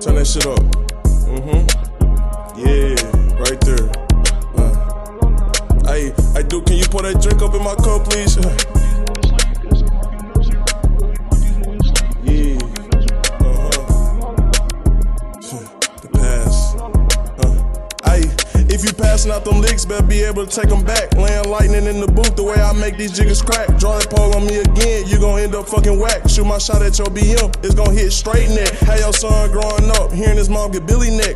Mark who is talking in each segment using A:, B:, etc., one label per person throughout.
A: Turn that shit up. Yeah, right there. Hey, dude, can you pour that drink up in my cup, please? Yeah. The pass. If you passing out them licks, better be able to take them back. Laying lightning in the booth, the way I make these jiggers crack. Draw that pole on me again, you gon' end up fucking whack. Shoot my shot at your BM, it's gon' hit straight neck. How your son growing up, hearing his mom get Billy neck.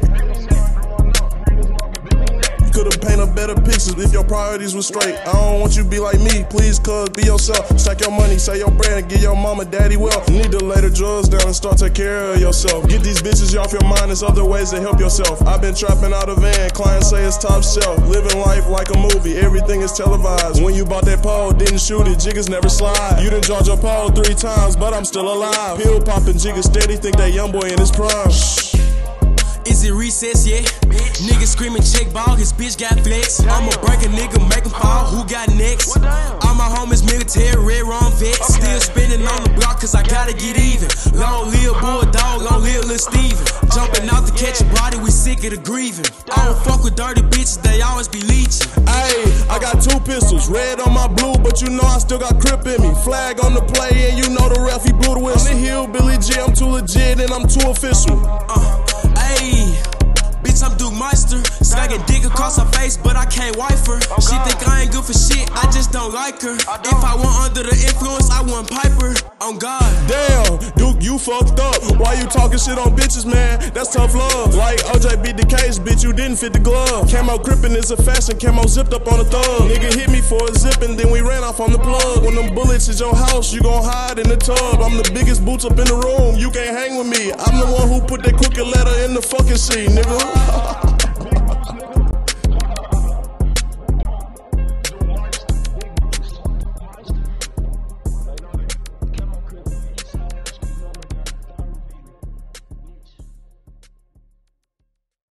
A: Could've painted better pictures if your priorities were straight. I don't want you to be like me, please cuz, be yourself. Stack your money, say your brand, and give your mama daddy wealth. You need to lay the drugs down and start take care of yourself. Get these bitches off your mind, there's other ways to help yourself. I've been trapping out a van, clients say it's top shelf. Living life like a movie, everything is televised. When you bought that pole, didn't shoot it, jiggers never slide. You done charged your pole 3 times, but I'm still alive. Pill popping, jiggers steady, think that young boy in his prime.
B: Is it recess yet? Nigga screaming check ball, his bitch got flex. I'ma break a nigga, make him fall, who got next? All my homies military, red wrong vets. Still spinning on the block cause I gotta get even. Long live Bulldog, long live Lil Steven. Jumping out to catch a body, we sick of the grieving. I don't fuck with dirty bitches, they always be leeching.
A: Ayy, I got 2 pistols, red on my blue, but you know I still got crip in me. Flag on the play and you know the ref, he blew the whistle. I'm the Hillbilly G, I'm too legit and I'm too official.
B: Ayy, bitch, I'm Duke Meister. Snagging dick across her face, but I can't wife her. She think I ain't good for shit, I just don't like her. If I want under the influence, I want Piper. On God.
A: Damn, Duke, you fucked up. Why you talking shit on bitches, man? That's tough love. Like OJ beat the case, bitch, you didn't fit the glove. Camo gripping is a fashion, camo zipped up on a thug. Nigga hit me for a zip and then we ran off on the plug. When them bullets is your house, you gon' hide in the tub. I'm the biggest boots up in the room, you can't hang with me. I'm the one who put that crooked letter in the fucking sheet, nigga.